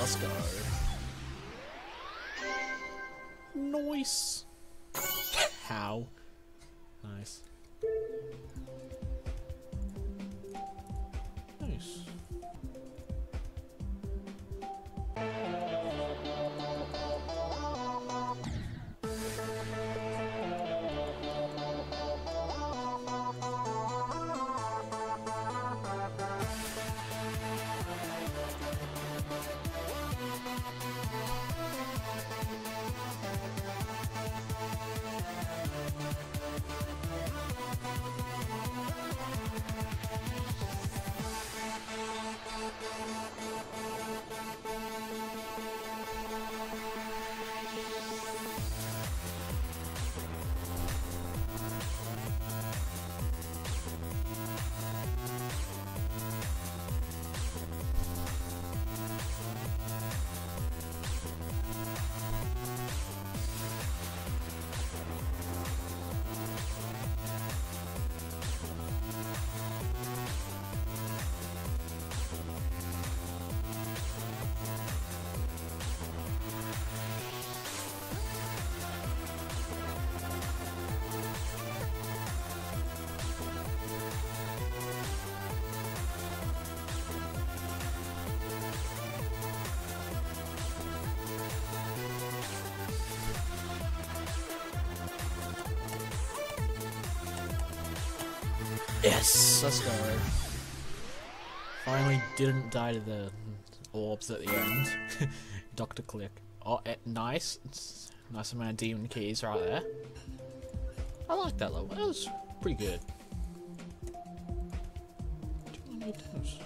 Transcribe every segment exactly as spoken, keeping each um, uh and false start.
let's go. Nice. How? Nice. Nice. Yes, let's go. Finally didn't die to the orbs at the end. Doctor Click. Oh, it, nice. It's nice amount of demon keys right there. I like that level. That was pretty good. Do I need those?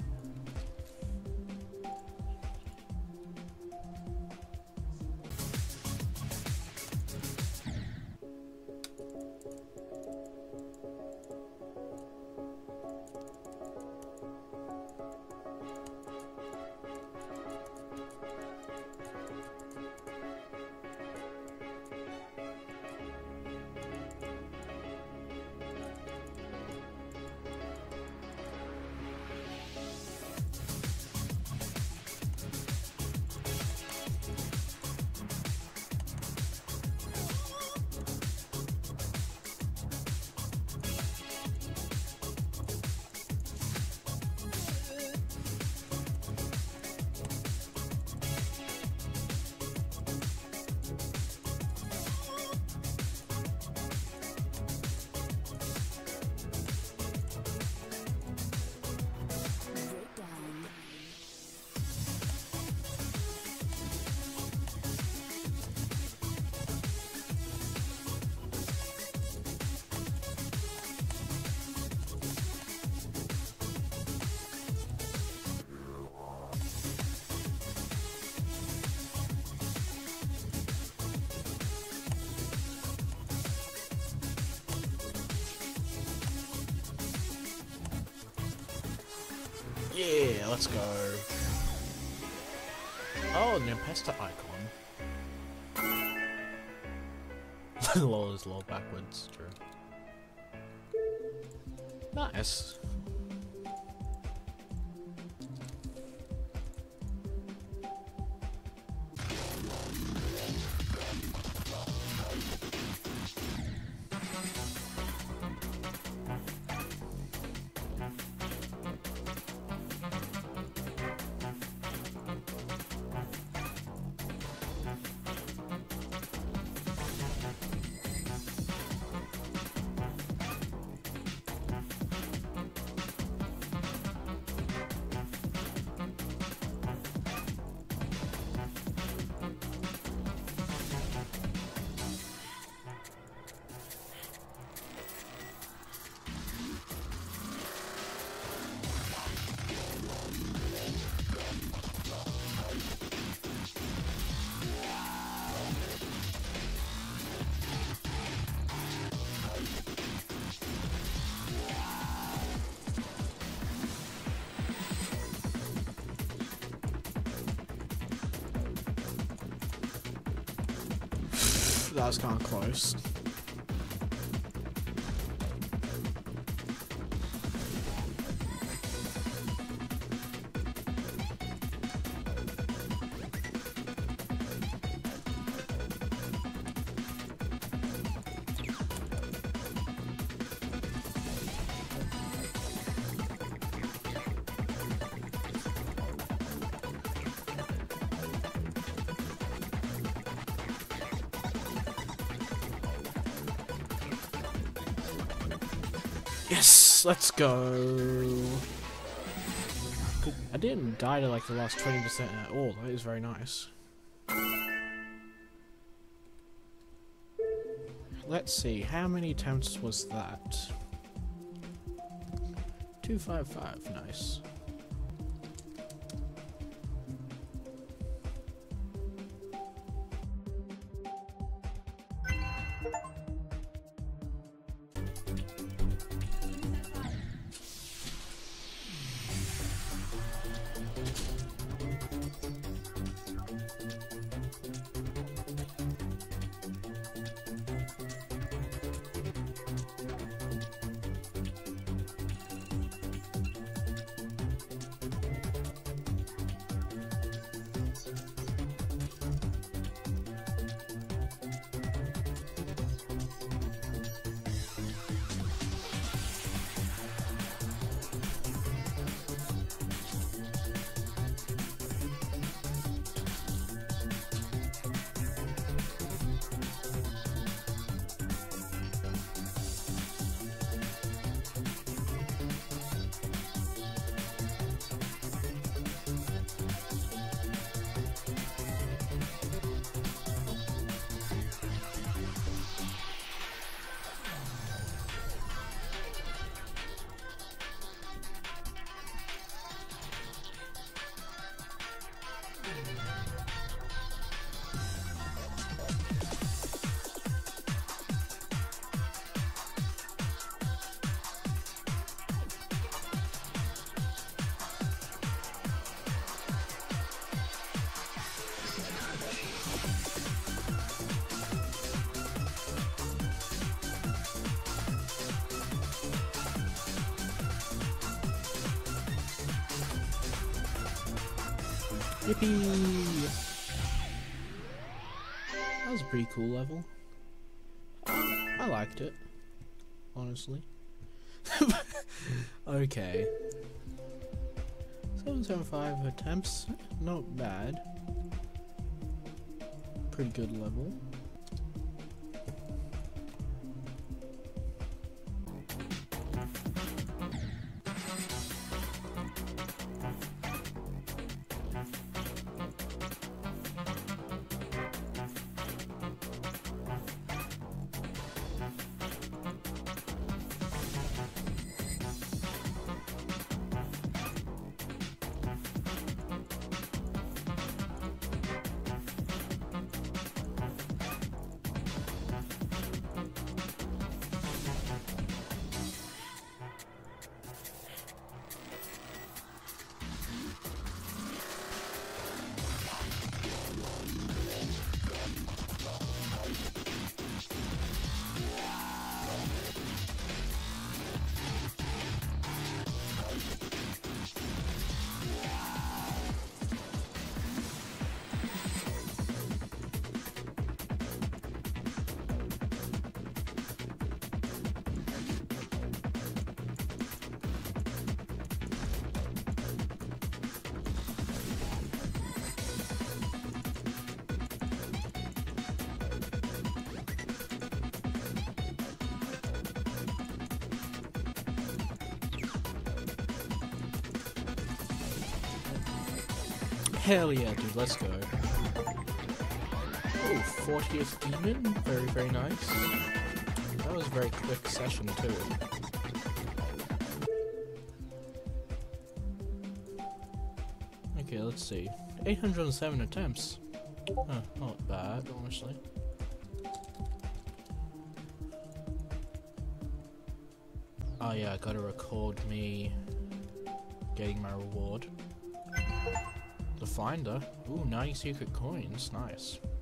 Yeah, let's go. Oh, Nempesta icon. Lol is lol backwards, true. Nice. That was kind of close. Yes, let's go. I didn't die to like the last twenty percent at all. That is very nice. Let's see, how many attempts was that? two five five, nice. Yippee! That was a pretty cool level. I liked it, honestly. Okay. seven seven five attempts, not bad. Pretty good level. Hell yeah, dude, let's go. Oh, fortieth demon. Very, very nice. That was a very quick session, too. Okay, let's see. eight hundred seven attempts. Huh, not bad, honestly. Oh yeah, I gotta record me getting my reward. The finder. Ooh, ninety secret coins. Nice.